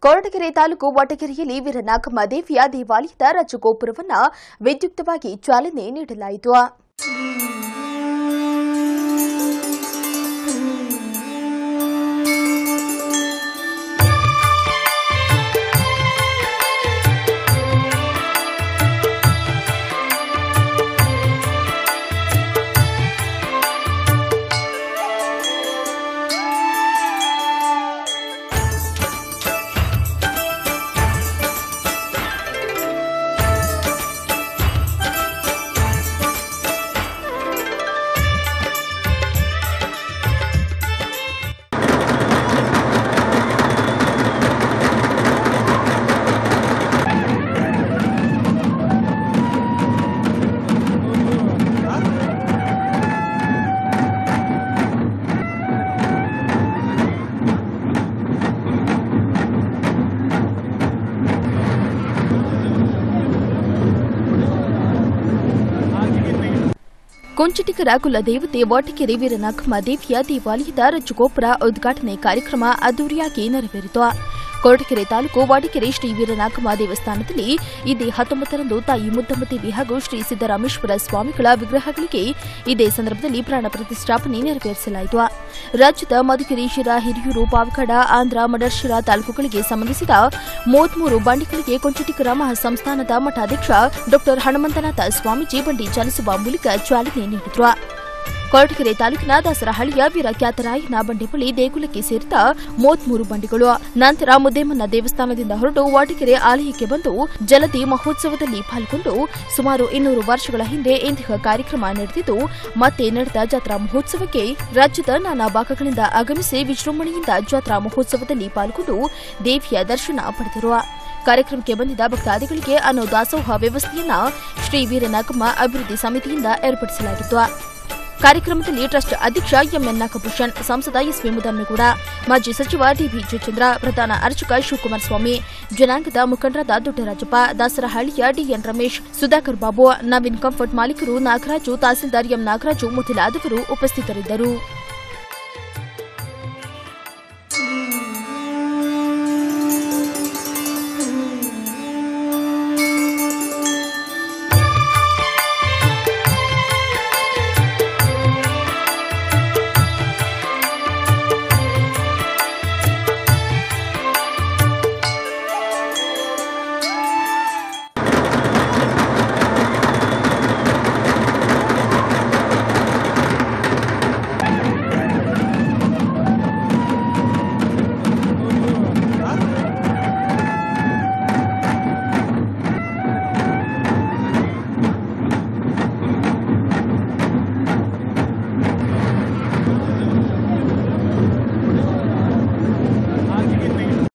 ಕೊರಟಗೆರೆ ತಾಲೂಕು ವಟಗೆರೆಯಲ್ಲಿ ವೀರನಾಗಮ್ಮ ದೇವಿಯ ದೇವಾಲಯದ ರಾಜಗೋಪುರವನ್ನು ವಿದ್ಯುಕ್ತವಾಗಿ ಚಾಲನೆ ನೀಡಲಾಯಿತು. ಕುಂಚಿಟಿಗರ ಕುಲದೇವತೆ ವಟಗೆರೆ ವೀರನಾಗಮ್ಮ ದೇವಿಯ ದೇವಾಲಯದ ರಾಜಗೋಪುರ ಉದ್ಘಾಟನೆ ಕಾರ್ಯಕ್ರಮ ಅದ್ದೂರಿಯಾಗಿ ನೆರವೇರಿತು. ಕೊರಟಗೆರೆ ತಾಲೂಕು ವಾಡಿಕೆರೆ ಶ್ರೀ ವೀರನಾಗಮ್ಮ ದೇವಸ್ಥಾನದಲ್ಲಿ ಇದೇ 19ರಂದು ತಾಯಿ ಮುದ್ದಮ್ಮ ದೇವಿ ಹಾಗೂ ಶ್ರೀ ಸಿದ್ದರಾಮೇಶ್ವರ ಸ್ವಾಮಿಗಳ ವಿಗ್ರಹಗಳಿಗೆ ಇದೇ ಸಂದರ್ಭದಲ್ಲಿ ಪ್ರಾಣ ಪ್ರತಿಷ್ಠಾಪನೆ ನೆರವೇರಿಸಲಾಯಿತು. ರಾಜ್ಯದ ಮಧುಗಿರಿ, ಶಿರಾ, ಹಿರಿಯೂರು, ಪಾವಗಡ, ಆಂಧ್ರ, ಮಡರ್ಶಿರಾ ತಾಲೂಕುಗಳಿಗೆ ಸಂಬಂಧಿಸಿದ 33 ಬಂಡಿಗಳಿಗೆ ಕುಂಚಿಟಿಗರ ಮಹಾಸಂಸ್ಥಾನದ ಮಠಾಧ್ಯಕ್ಷ ಡಾ ಹನುಮಂತನಾಥ ಸ್ವಾಮೀಜಿ ಬಂಡಿ ಚಲಿಸುವ ಮೂಲಕ ಚಾಲನೆ ನೀಡಿದರು. ಕೊರಟಗೆರೆ ತಾಲೂಕಿನ ದಾಸರಹಳ್ಳಿಯ ವೀರಖ್ಯಾತರಾಯನ ಬಂಡೆಬಳಿ ದೇಗುಲಕ್ಕೆ ಸೇರಿದ 33 ಬಂಡಿಗಳು ನಂತರ ಮುದ್ದೇಮನ್ನ ದೇವಸ್ಥಾನದಿಂದ ಹೊರಟು ವಾಟಿಕೆರೆ ಆಲಯಕ್ಕೆ ಬಂದು ಜಲದಿ ಮಹೋತ್ಸವದಲ್ಲಿ ಪಾಲ್ಗೊಂಡು ಸುಮಾರು 200 ವರ್ಷಗಳ ಹಿಂದೆ ಇಂತಹ ಕಾರ್ಯಕ್ರಮ ನಡೆದಿದ್ದು ಮತ್ತೆ ನಡೆದ ಜಾತ್ರಾ ಮಹೋತ್ಸವಕ್ಕೆ ರಾಜ್ಯದ ನಾನಾ ಭಾಗಗಳಿಂದ ಆಗಮಿಸಿ ವಿಜೃಂಭಣೆಯಿಂದ ಜಾತ್ರಾ ಮಹೋತ್ಸವದಲ್ಲಿ ಪಾಲ್ಗೊಂಡು ದೇವಿಯ ದರ್ಶನ ಪಡೆದರು. ಕಾರ್ಯಕ್ರಮಕ್ಕೆ ಬಂದಿದ್ದ ಭಕ್ತಾದಿಗಳಿಗೆ ಅನ್ನದಾಸೋಹ ವ್ಯವಸ್ಥೆಯನ್ನ ಶ್ರೀ ವೀರನಾಗಮ್ಮ ಅಭಿವೃದ್ಧಿ ಸಮಿತಿಯಿಂದ ಏರ್ಪಡಿಸಲಾಗಿತ್ತು. ಕಾರ್ಯಕ್ರಮದಲ್ಲಿ ಟ್ರಸ್ಟ್ ಅಧ್ಯಕ್ಷ ಎಂಎನ್ ನಾಗಭೂಷಣ್, ಸಂಸದ ಎಸ್ವಿ ಮುದ್ದಮ್ಮೇಗೌಡ, ಮಾಜಿ ಸಚಿವ ಡಿಬಿ ಜಯಚಂದ್ರ, ಪ್ರಧಾನ ಅರ್ಚಕ ಶಿವಕುಮಾರ ಸ್ವಾಮಿ, ಜನಾಂಗದ ಮುಖಂಡರಾದ ದೊಡ್ಡರಾಜಪ್ಪ, ದಾಸರಹಳ್ಳಿಯ ಡಿಎನ್ ರಮೇಶ್, ಸುಧಾಕರ್ ಬಾಬು, ನವೀನ್ ಕಂಫರ್ಟ್ ಮಾಲೀಕರು ನಾಗರಾಜು, ತಹಸೀಲ್ದಾರ್ ಎಂ ನಾಗರಾಜು ಮೊದಲಾದವರು ಉಪಸ್ಥಿತರಿದ್ದರು.